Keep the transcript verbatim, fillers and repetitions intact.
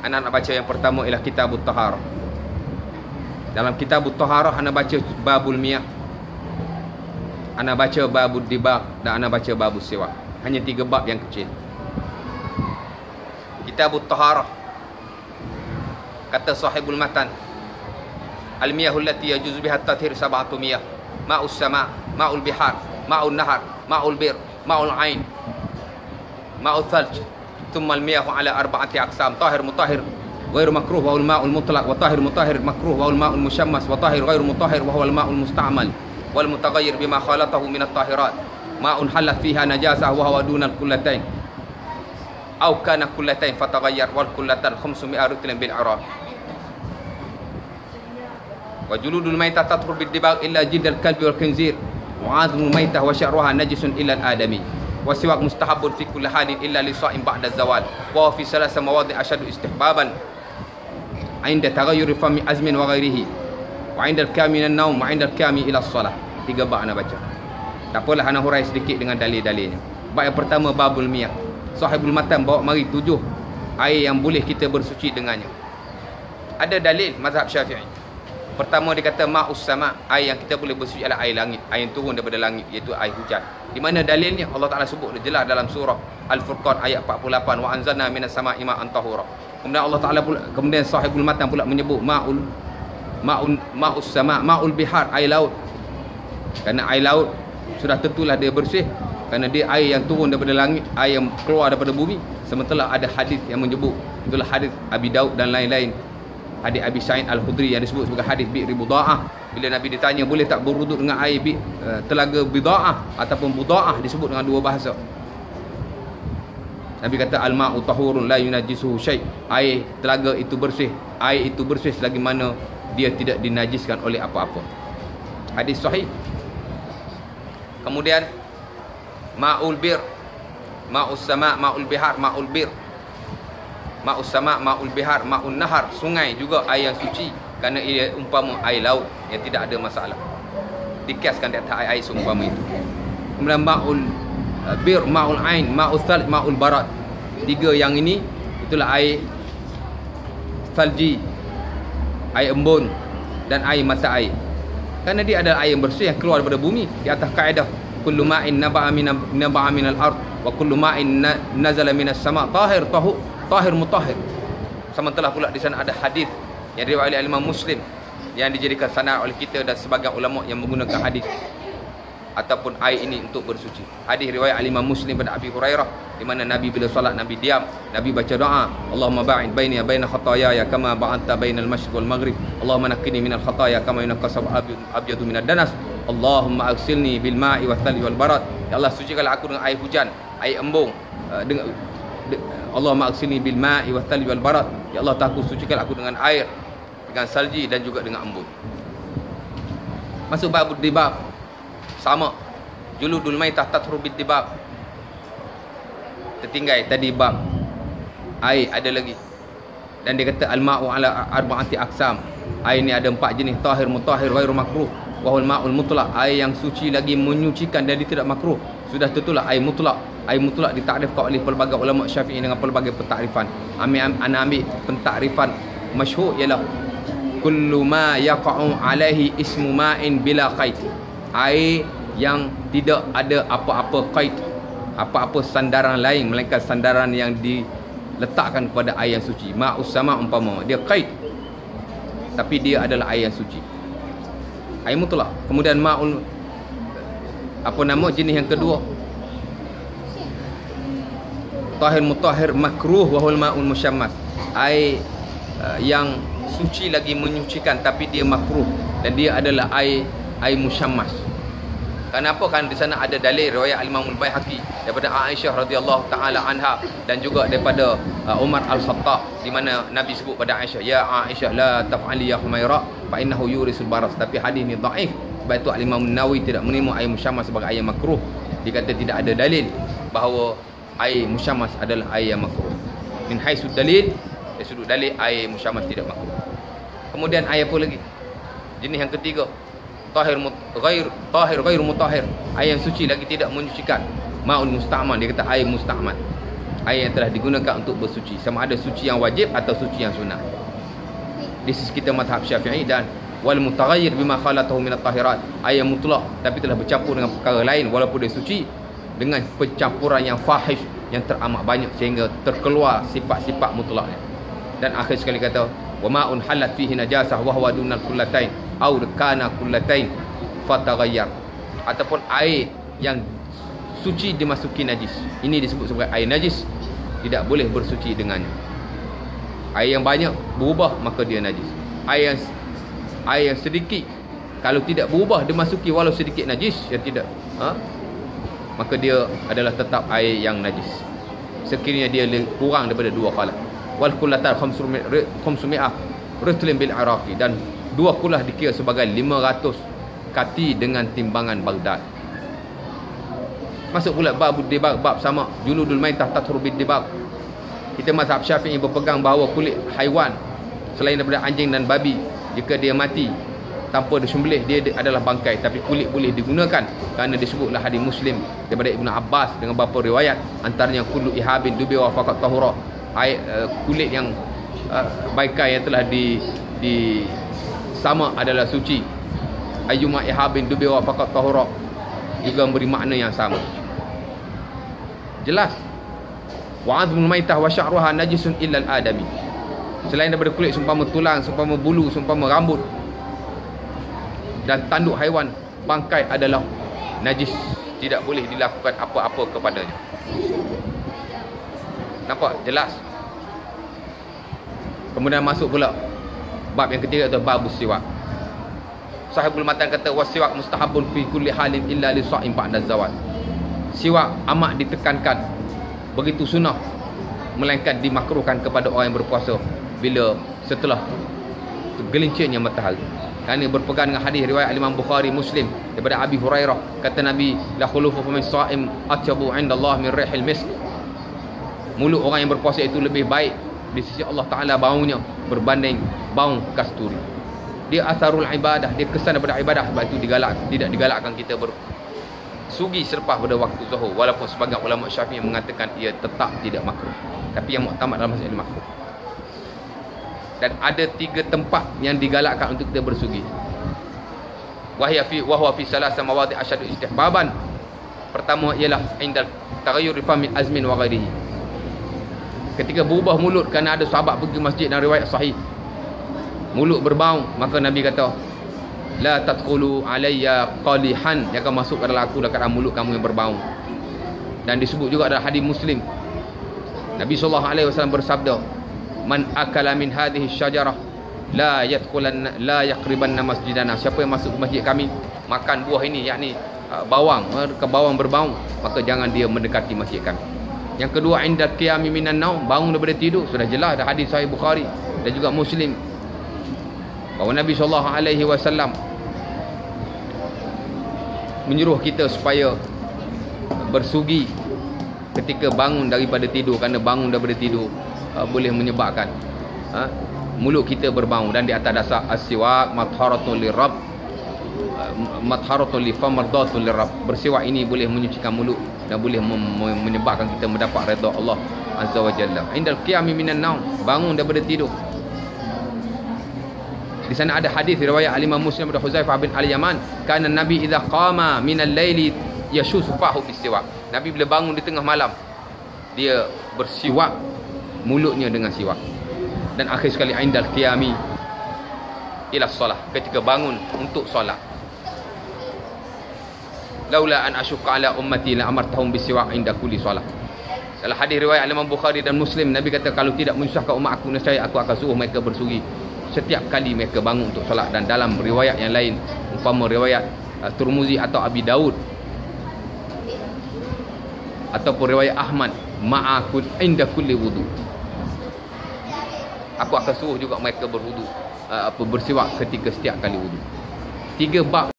Anak nak baca yang pertama ialah Kitabut Taharah. Dalam Kitabut Taharah anak baca babul miyah, anak baca babul dibaq, dan anak baca babul siwak. Hanya tiga bab yang kecil. Kitabut Taharah, kata sahibul matan, al-miyahul lati yajuzu biha at-tathhir sab'atu miyah, ma'us sama', ma'ul bihar, ma'ul nahar, ma'ul bir, ma'ul ain, ma'ul thalj, thumma al-miyahu ala arba'ati aqsam, tahir mutahhir غير مكروه وهو الماء المطلق، وطاهر مطهر مكروه وهو الماء المشمس، وطاهر غير مطهر وهو الماء المستعمل، والمتغير بما خالطه من الطاهرات، ماء حلت فيها نجاسة وهو دون الكلتين أو كان كلتين فتغير، والكلتان خمسمائة رطل بالعراق. وجلود الميتة تطهر بالدباغ إلا جلد الكلب والخنزير، وعظم الميتة وشعرها نجس إلا الآدمي، والسواك مستحب في كل حال إلا لصائم بعد الزوال، وهو في ثلاث مواضع أشد استحبابا: عند تغير فم أزم وغيره، وعند الكام من النوم، وعند الكام إلى الصلاة. Tiga bab ana baca. Tak apalah ana hurai sedikit dengan dalil-dalilnya. Bab yang pertama babul miyah. Sahibul matan bawa mari tujuh air yang boleh kita bersuci dengannya. Ada dalil mazhab Syafi'i. Pertama dia kata ma'us sama', air yang kita boleh bersuci adalah air langit, air yang turun daripada langit, iaitu air hujan. Di mana dalilnya? Allah Taala sebut jelas dalam surah Al-Furqan ayat empat puluh lapan, wa anzalna minas sama'i ma'an tahura. Kemudian Allah Taala pula, kemudian sahibul matan pula menyebut ma'ul ma'un ma'us sama', ma'ul bihar, air laut. Kerana air laut sudah tentulah dia bersih, kerana dia air yang turun daripada langit, air yang keluar daripada bumi. Sementara ada hadis yang menyebut, itulah hadis Abi Daud dan lain-lain, hadis Abi Sa'id Al-Khudri yang disebut sebagai hadis bi'ri buda'ah. Bila Nabi ditanya boleh tak berwuduk dengan air bi, uh, telaga bida'ah ataupun buda'ah, disebut dengan dua bahasa. Nabi kata al-ma'u tahurun la yunajjisuhu syai', air telaga itu bersih, air itu bersih selagi mana dia tidak dinajiskan oleh apa-apa. Hadis sahih. Kemudian ma'ul bir, ma'us sama', ma'ul bihar, ma'ul bir, ma'us sama', ma'ul bihar, ma'un nahar, sungai juga air yang suci, kerana ia umpama air laut yang tidak ada masalah, dikiaskan di atas air-air seumpama itu. Kemudian ma'ul bir, ma'ul ain, ma'ul thalj, ma'ul barat. Tiga yang ini itulah air salji, air embun dan air mata air. Kerana dia adalah air yang bersih yang keluar daripada bumi di atas kaedah kullu ma'in naba'a min naba'a minal ard wa kullu ma'in nazala minas sama' tahir tahu tahir mutahhir. Sementara pula di sana ada hadis yang diriwayatkan oleh Imam Muslim yang dijadikan sanad oleh kita dan sebagian ulama yang menggunakan hadis ataupun air ini untuk bersuci. Hadis riwayat Imam Muslim pada Abi Hurairah, di mana Nabi bila solat Nabi diam, Nabi baca doa, Allahumma ba'id baini wa baina khataaya kama ba'adta bainal masyriq wal maghrib, Allahumma naqqini minal khataaya kama yunqqa abyadu minad danas, Allahumma aghsilni bil ma'i wath thalj wal barat. Ya Allah, sucikanlah aku dengan air hujan, air embung, uh, dengan Allahumma aghsilni bil ma'i wath thalj wal barat. Ya Allah, aku sucikanlah aku dengan air, dengan salji dan juga dengan embun. Masuk bab dibab. Sama, juludul maitah tathru bid dibab. Tertinggal tadi bab air, ada lagi. Dan dia kata al-ma'u ala arba'ati aqsam. Air ni ada empat jenis: tahir, mutahhir, ghairu makruh, wa huwal ma'ul mutlaq. Air yang suci lagi menyucikan dan dia tidak makruh. Sudah tentulah air mutlak. Air mutlak ditakrifkan oleh pelbagai ulama Syafi'i dengan pelbagai pentakrifan. Ambil ana ambil pentakrifan masyhur ialah kullu ma yaqa'u alaihi ismu ma'in bila qaid. Air yang tidak ada apa-apa qaid, apa-apa sandaran lain melainkan sandaran yang diletakkan kepada air yang suci. Ma'us sama' umpama dia qaid, tapi dia adalah air yang suci, air mutlak. Kemudian ma'ul apa nama jenis yang kedua, tahir mutahhir makruh wa huwal ma'ul musyammas. Air uh, yang suci lagi menyucikan tapi dia makruh, dan dia adalah air air musyammas. Kenapa? Kan di sana ada dalil riwayat Imam Al-Baihaqi daripada Aisyah radhiyallahu taala anha dan juga daripada uh, Umar Al-Khattab, di mana Nabi sebut pada Aisyah, ya Aisyah la taf'ali ya Humaira fa innahu yurisul baras. Tapi hadis ni dhaif. Sebab itu Imam Nawawi tidak menerima air musyammas sebagai air makruh. Dia kata tidak ada dalil bahawa air musyammas adalah air yang makruh. Min haitsu dalil, dari sudut dalil air musyammas tidak makruh. Kemudian air apa lagi? Jenis yang ketiga, tahir ghair tahir ghairu mutahhir, air yang suci lagi tidak menyucikan. Ma'ul musta'mal, dia kata air musta'mal. air yang telah digunakan untuk bersuci, sama ada suci yang wajib atau suci yang sunnah. Di sisi kita mazhab Syafi'i. Dan wal mutaghayyir bima khalatahu min at-tahirat, air yang mutlak tapi telah bercampur dengan perkara lain walaupun dia suci, dengan pencampuran yang fahish, yang teramat banyak sehingga terkeluar sifat-sifat mutlaknya. Dan akhir sekali kata, wa ma'un halat fihi najasah wa huwa dunal kullatain aw kana kullatain fataghayyar, ataupun air yang suci dimasuki najis, ini disebut sebagai air najis, tidak boleh bersuci dengannya. Air yang banyak berubah maka dia najis. Air yang air yang sedikit kalau tidak berubah dimasuki walau sedikit najis, yang tidak ha? maka dia adalah tetap air yang najis sekiranya dia kurang daripada dua khalah. Wal kullatan khamsumi'ah ritlin bil iraqi, dan dua kulah dikira sebagai lima ratus kati dengan timbangan Baghdad. Masuk pula bab dibag, bab sama juludul maitah tathur bid dibag. Kita mazhab Syafi'i berpegang bahawa kulit haiwan selain daripada anjing dan babi, jika dia mati tanpa disembelih, dia adalah bangkai, tapi kulit boleh digunakan kerana disebutlah hadis Muslim daripada Ibnu Abbas dengan beberapa riwayat, antaranya kullu ihabin dubi wa faqat tahura, air uh, kulit yang uh, bangkai yang telah di di sama adalah suci. Ayyuma ihabin dubi wa faqat tahura juga memberi makna yang sama. Jelas. Wa azmul maitah wa sya'ruha najisun illa al-adami. Selain daripada kulit seumpama tulang, seumpama bulu, seumpama rambut dan tanduk haiwan, bangkai adalah najis, tidak boleh dilakukan apa-apa kepadanya. Nampak? Jelas. Kemudian masuk pula bab yang ketiga, atau bab siwak. Sahibul Matan kata wasiwak mustahabun fi kulli halin illa li sha'im ba'da zawal. Siwak amat ditekankan, begitu sunnah, melainkan dimakruhkan kepada orang yang berpuasa bila setelah gelincirnya matahari. Kerana berpegang dengan hadis riwayat Imam Bukhari Muslim daripada Abi Hurairah, kata Nabi, la khulufu min sha'im atyabu 'inda Allah min rihil misk. Mulut orang yang berpuasa itu lebih baik di sisi Allah Taala baunya berbanding bau kasturi. Dia atharul ibadah, dia kesan daripada ibadah, sebab itu digalak, tidak digalakkan kita bersugi selepas pada waktu zuhur, walaupun sebagian ulama Syafi'i mengatakan ia tetap tidak makruh, tapi yang muktamad dalam masalah makruh. Dan ada tiga tempat yang digalakkan untuk kita bersugi. Wahya fi wa huwa fi salasa mawadi' asyadu istihbaban. Pertama ialah indal taghayyur fami azmin wa ghairihi. Ketika berubah mulut kerana ada sahabat pergi masjid dan riwayat sahih, mulut berbau, maka Nabi kata, la tadkhulu alayya qalihan, jangan masuk ke dalam aku dekat mulut kamu yang berbau. Dan disebut juga dalam hadis Muslim, Nabi sallallahu alaihi wasallam bersabda, man akala min hadhihi syajarah la yadkhulan la yaqribanna masjidana, siapa yang masuk ke masjid kami makan buah ini, yakni uh, bawang, ke bawang berbau, maka jangan dia mendekati masjid kami. Yang kedua, inda qiyami minan naum, bangun daripada tidur, sudah jelas ada hadis sahih Bukhari dan juga Muslim bahawa Nabi sallallahu alaihi wasallam menyuruh kita supaya bersugi ketika bangun daripada tidur, kerana bangun daripada tidur uh, boleh menyebabkan uh, mulut kita berbau. Dan di atas dasar as-siwak matharatun lirabb, uh, matharatun li famardatun lirabb, bersiwak ini boleh menyucikan mulut dan boleh menyebabkan kita mendapat redha Allah azza wa jalla. Indal qiyami minan naum, bangun daripada tidur. Di sana ada hadis riwayat Imam Muslim dari Huzaifah bin Al-Yaman, kana Nabi idza qama min al-laili yashusu fahu bisiwak. Nabi bila bangun di tengah malam, dia bersiwak mulutnya dengan siwak. Dan akhir sekali, indal qiyami ila solah, ketika bangun untuk solat. Laula an asyqa ala ummati la amartahum bisiwak inda kulli solah. Dalam hadis riwayat Imam Bukhari dan Muslim, Nabi kata, kalau tidak menyusahkan umat aku, nescaya aku akan suruh mereka bersugi setiap kali mereka bangun untuk solat. Dan dalam riwayat yang lain, umpama riwayat uh, Tirmizi atau Abi Daud ataupun riwayat Ahmad, ma'akul inda kulli wudu, aku akan suruh juga mereka berwudu, uh, apa bersiwak ketika setiap kali wudu. Tiga bab